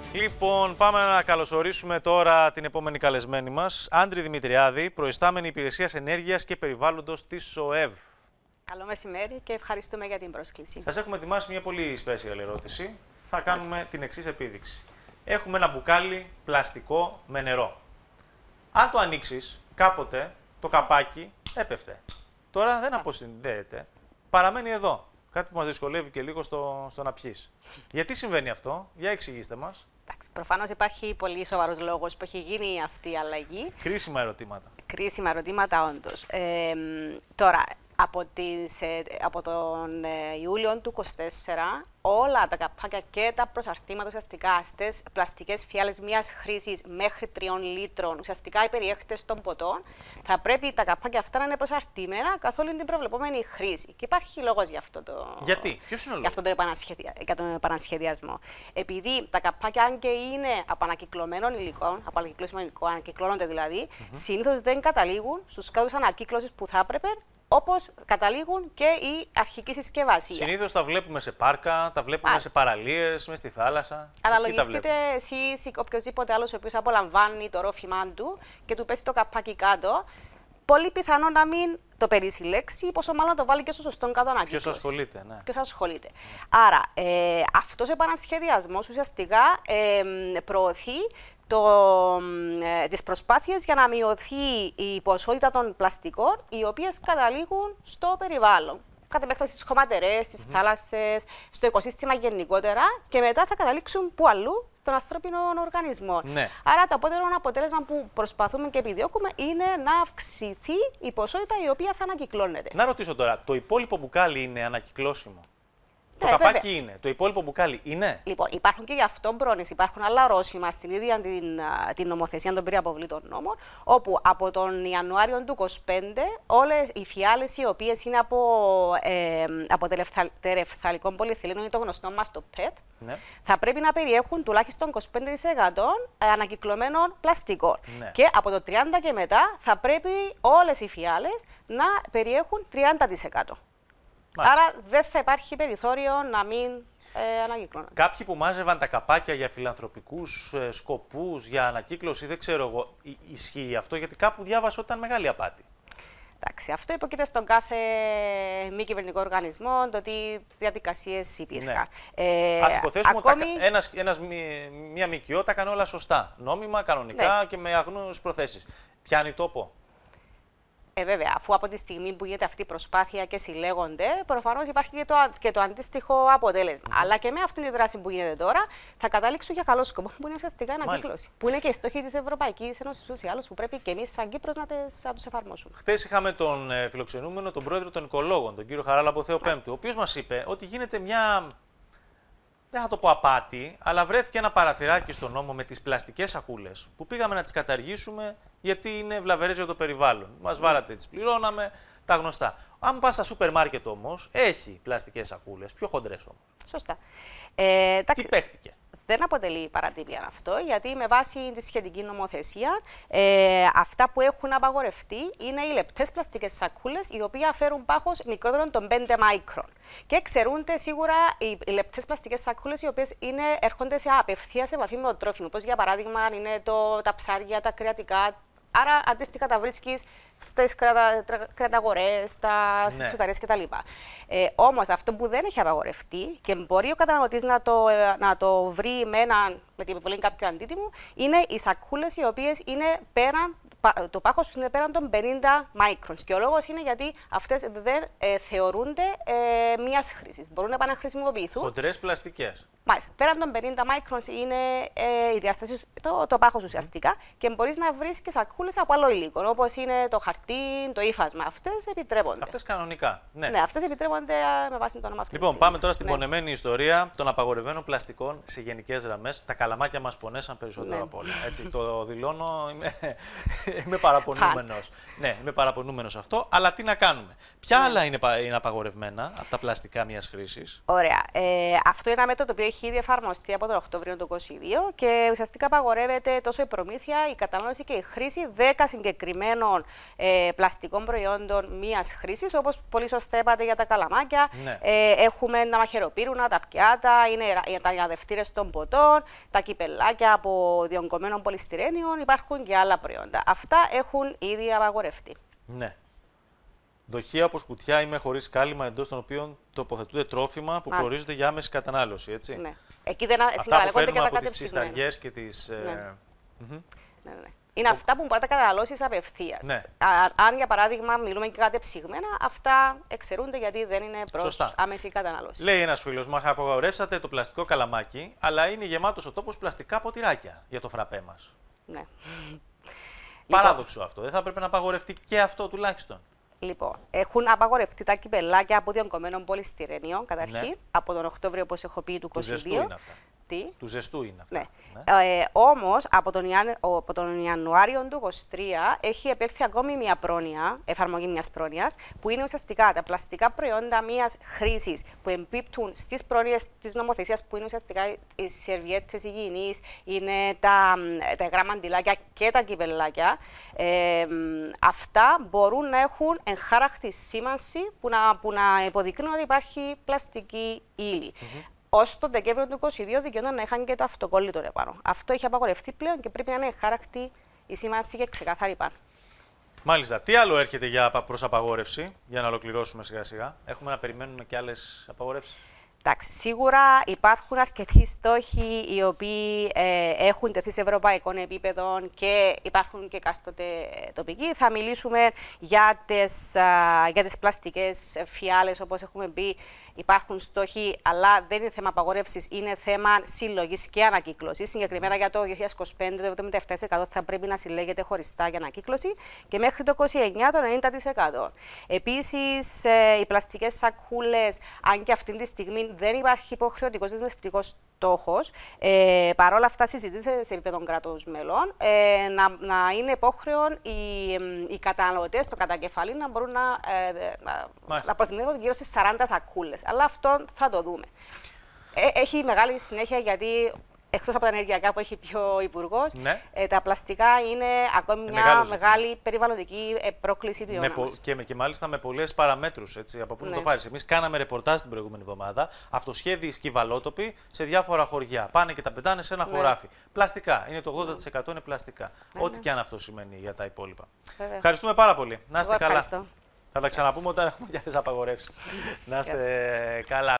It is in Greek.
Λοιπόν, πάμε να καλωσορίσουμε τώρα την επόμενη καλεσμένη μας, Άντρη Δημητριάδη, προϊστάμενη Υπηρεσίας Ενέργειας και Περιβάλλοντος της ΣΟΕΒ. Καλό μεσημέρι και ευχαριστούμε για την πρόσκληση. Σας έχουμε ετοιμάσει μια πολύ special ερώτηση. Θα κάνουμε την εξής επίδειξη. Έχουμε ένα μπουκάλι πλαστικό με νερό. Αν το ανοίξεις, κάποτε το καπάκι έπεφτε. Τώρα δεν αποσυνδέεται. Παραμένει εδώ. Κάτι που μας δυσκολεύει και λίγο στο να πιείς. Γιατί συμβαίνει αυτό, για εξηγήστε μας. Προφανώς υπάρχει πολύ σοβαρός λόγος που έχει γίνει αυτή η αλλαγή. Κρίσιμα ερωτήματα. Κρίσιμα ερωτήματα, όντως. Τώρα, από τον Ιούλιο του 2024, όλα τα καπάκια και τα προσαρτήματα ουσιαστικά στις πλαστικές φιάλες μιας χρήσης μέχρι 3 λίτρων, ουσιαστικά οι περιέχτες των ποτών, θα πρέπει τα καπάκια αυτά να είναι προσαρτημένα καθ' όλη την προβλεπόμενη χρήση. Και υπάρχει λόγος για αυτό το. Γιατί, ποιος είναι ο λόγος? Για τον επανασχεδιασμό. Επειδή τα καπάκια, αν και είναι από ανακυκλωμένων υλικών, από ανακυκλώσιμο υλικό, ανακυκλώνονται δηλαδή, συνήθως δεν καταλήγουν στους κάδους ανακύκλωσης που θα έπρεπε, όπως καταλήγουν και η αρχική συσκευασία. Συνήθως τα βλέπουμε σε πάρκα, τα βλέπουμε σε παραλίες, μες στη θάλασσα. Αναλογιστείτε εσείς ή οποιοδήποτε άλλος ο οποίος απολαμβάνει το ρόφημά του και του πέσει το καπάκι κάτω, πολύ πιθανό να μην το περισυλλέξει, πόσο μάλλον το βάλει και στο σωστό κάδο ανακύκλωσης. Ποιος ασχολείται, ναι. Ποιος ασχολείται. Άρα, αυτός ο επανασχεδιασμός ουσιαστικά προωθεί τις προσπάθειες για να μειωθεί η ποσότητα των πλαστικών, οι οποίες καταλήγουν στο περιβάλλον. Κατ' επέκταση στις χωματερές, στις θάλασσες, στο οικοσύστημα γενικότερα και μετά θα καταλήξουν πού αλλού, στον ανθρώπινο οργανισμό. Ναι. Άρα το απότερο αποτέλεσμα που προσπαθούμε και επιδιώκουμε είναι να αυξηθεί η ποσότητα η οποία θα ανακυκλώνεται. Να ρωτήσω τώρα, το υπόλοιπο μπουκάλι είναι ανακυκλώσιμο? Το Ναι, καπάκι βέβαια. είναι. Το υπόλοιπο μπουκάλι είναι. Λοιπόν, υπάρχουν και γι' αυτό πρόνοιες. Υπάρχουν άλλα ορόσημα στην ίδια την νομοθεσία των περιαποβλήτων νόμων, όπου από τον Ιανουάριο του 2025 όλες οι φιάλες οι οποίες είναι από τερεφθαλικό πολυεθυλίνο, είναι το γνωστό μας το PET, Ναι. θα πρέπει να περιέχουν τουλάχιστον 25% ανακυκλωμένων πλαστικών. Ναι. Και από το 30 και μετά θα πρέπει όλες οι φιάλες να περιέχουν 30%. Μάλιστα. Άρα δεν θα υπάρχει περιθώριο να μην ανακυκλώνονται. Κάποιοι που μάζευαν τα καπάκια για φιλανθρωπικούς σκοπούς, για ανακύκλωση, δεν ξέρω εγώ, ισχύει αυτό, γιατί κάπου διάβασα ότι ήταν μεγάλη απάτη. Εντάξει, αυτό υπόκειται στον κάθε μη κυβερνητικό οργανισμό, το τι διαδικασίες υπήρχαν. Ναι. Ας υποθέσουμε ακόμη... ότι μια ΜΚΟ τα έκανε όλα σωστά, νόμιμα, κανονικά, ναι, και με αγνούς προθέσεις. Πιάνει τόπο? Βέβαια, αφού από τη στιγμή που γίνεται αυτή η προσπάθεια και συλλέγονται, προφανώς υπάρχει και το αντίστοιχο αποτέλεσμα. Αλλά και με αυτή τη δράση που γίνεται τώρα, θα καταλήξουν για καλό σκοπό, που είναι ουσιαστικά ανακύκλωση. Που είναι και οι στόχοι της Ευρωπαϊκής Ένωσης ούτως ή άλλως, που πρέπει και εμείς, σαν Κύπρος, να τους εφαρμόσουμε. Χθες είχαμε τον φιλοξενούμενο, τον πρόεδρο των οικολόγων, τον κύριο Χαράλαμπο Θεό Πέμπτου, ο οποίος μας είπε ότι γίνεται μια. Δεν θα το πω απάτη, αλλά βρέθηκε ένα παραθυράκι στον νόμο με τις πλαστικές σακούλες που πήγαμε να τις καταργήσουμε γιατί είναι βλαβερές για το περιβάλλον. Μας βάλατε, τις πληρώναμε, τα γνωστά. Αν πας στα σούπερ μάρκετ όμως, έχει πλαστικές σακούλες, πιο χοντρές όμως. Σωστά. Τι παίχτηκε? Δεν αποτελεί παρατυπία αυτό, γιατί με βάση τη σχετική νομοθεσία, αυτά που έχουν απαγορευτεί είναι οι λεπτές πλαστικές σακούλες, οι οποίες φέρουν πάχος μικρότερο των 5 μάικρον. Και εξαιρούνται σίγουρα οι λεπτές πλαστικές σακούλες, οι οποίες έρχονται σε απευθείας επαφή με το τρόφιμο. Όπως για παράδειγμα είναι τα ψάρια, τα κρεατικά. Άρα αντίστοιχα τα βρίσκεις στις κρεαταγορές, στις σουταρίες κτλ. Όμως αυτό που δεν έχει απαγορευτεί και μπορεί ο καταναλωτής να το βρει με την επιβολή κάποιου αντίτιμου, είναι οι σακούλες οι οποίες είναι πέραν, το πάχος τους είναι πέραν των 50 μάικρονς. Και ο λόγος είναι γιατί αυτές δεν θεωρούνται μιας χρήσης. Μπορούν να επαναχρησιμοποιηθούν. Χοντρές πλαστικές. Μάλιστα. Πέραν των 50 μάικρονς είναι η διάσταση, το πάχος ουσιαστικά, και μπορείς να βρεις και σακούλες από άλλο υλικό, όπως είναι το χαρτί, το ύφασμα. Αυτές επιτρέπονται. Αυτές κανονικά. Ναι, αυτές επιτρέπονται με βάση το όνομα αυτού. Λοιπόν, πάμε τώρα στην πονεμένη ιστορία των απαγορευμένων πλαστικών σε γενικές γραμμές. Τα καλαμάκια μας πονέσαν περισσότερο από όλα. Έτσι, το δηλώνω, είμαι παραπονούμενος. Ναι, είμαι παραπονούμενος αυτό, αλλά τι να κάνουμε. Ποια άλλα είναι απαγορευμένα από τα πλαστικά μιας χρήσης? Ωραία. Αυτό είναι ένα μέτρο το οποίο έχει ήδη εφαρμοστεί από τον Οκτώβριο του 2022 και ουσιαστικά απαγορεύεται τόσο η προμήθεια, η κατανάλωση και η χρήση 10 συγκεκριμένων πλαστικών προϊόντων μίας χρήσης, όπως πολύ σωστά είπατε για τα καλαμάκια. Ναι. Έχουμε τα μαχαιροπύρουνα, τα πιάτα, είναι τα αναδευτήρες των ποτών, τα κυπελάκια από διογκωμένων πολυστηρένιων, υπάρχουν και άλλα προϊόντα. Αυτά έχουν ήδη απαγορευτεί. Ναι. Δοχεία όπως κουτιά ή με χωρίς κάλυμα, εντός των οποίων τοποθετούνται τρόφιμα που προορίζονται για άμεση κατανάλωση, έτσι. Ναι. Εκεί δεν αυτά που παίρνουμε από τις ψισταριές και τις... Ναι. Είναι αυτά που μπορεί να τα καταναλώσεις απευθείας. Ναι. Αν για παράδειγμα μιλούμε και κάτι ψυγμένα, αυτά εξαιρούνται γιατί δεν είναι προς άμεση κατανάλωση. Λέει ένας φίλος μας, απαγορεύσατε το πλαστικό καλαμάκι, αλλά είναι γεμάτος ο τόπος πλαστικά ποτηράκια για το φραπέ μας. Ναι. Παράδοξο αυτό. Δεν θα πρέπει να απαγορευτεί και αυτό τουλάχιστον? Λοιπόν, έχουν απαγορευτεί τα κυπελάκια από διογκωμένων πολυστηρένιων, καταρχήν, από τον Οκτώβριο, όπως έχω πει, του 2022. Του ζεστού είναι αυτά. Τι? Του ζεστού είναι αυτά. Ναι. Όμως, από τον Ιανουάριο του 2023 έχει επέλθει ακόμη μια πρόνοια, εφαρμογή μιας πρόνοιας, που είναι ουσιαστικά τα πλαστικά προϊόντα μιας χρήσης που εμπίπτουν στις πρόνοιες της νομοθεσίας, που είναι ουσιαστικά οι σερβιέτες υγιεινής, είναι τα υγρά μαντιλάκια και τα κυπελάκια. Αυτά μπορούν να έχουν εγχάρακτη σήμανση που να υποδεικνύουν ότι υπάρχει πλαστική ύλη. Ως τον Δεκέμβριο του 2022 δικαιούνται να είχαν και το αυτοκόλλητο επάνω. Αυτό έχει απαγορευτεί πλέον και πρέπει να είναι χάρακτη η σήμανση και ξεκάθαρη πάνω. Μάλιστα. Τι άλλο έρχεται προς απαγόρευση, για να ολοκληρώσουμε σιγά-σιγά? Έχουμε να περιμένουμε και άλλες απαγορεύσεις? Εντάξει, σίγουρα υπάρχουν αρκετοί στόχοι οι οποίοι έχουν τεθεί σε ευρωπαϊκό επίπεδο και υπάρχουν και εκάστοτε τοπικοί. Θα μιλήσουμε για τις πλαστικές φιάλες, όπως έχουμε πει. Υπάρχουν στόχοι, αλλά δεν είναι θέμα απαγόρευσης, είναι θέμα συλλογής και ανακύκλωσης. Συγκεκριμένα για το 2025 το 77% θα πρέπει να συλλέγεται χωριστά για ανακύκλωση και μέχρι το 2029 το 90%. Επίσης, οι πλαστικές σακούλες, αν και αυτή τη στιγμή δεν υπάρχει υποχρεωτικός δεσμευτικός στόχος, παρόλα αυτά συζητείται σε επίπεδο κράτους μελών, να είναι υπόχρεο οι καταναλωτές, το κατακεφαλή, να μπορούν να προτιμήσουν γύρω στις 40 σακούλες. Αλλά αυτό θα το δούμε. Έχει μεγάλη συνέχεια γιατί, εκτός από τα ενεργειακά που έχει πει ο Υπουργός, τα πλαστικά είναι ακόμη μια μεγάλη περιβαλλοντική πρόκληση του αιώνα μας. Και μάλιστα με πολλές παραμέτρους, έτσι, από πού να το πάρεις. Εμείς κάναμε ρεπορτάζ την προηγούμενη εβδομάδα, αυτοσχέδιοι σκυβαλότοποι σε διάφορα χωριά. Πάνε και τα πετάνε σε ένα χωράφι. Πλαστικά. Είναι το 80% είναι πλαστικά. Ό,τι και αν αυτό σημαίνει για τα υπόλοιπα. Ευχαριστούμε πάρα πολύ. Να είστε καλά. Θα τα ξαναπούμε όταν έχουμε και άλλες απαγορεύσεις. Να είστε καλά.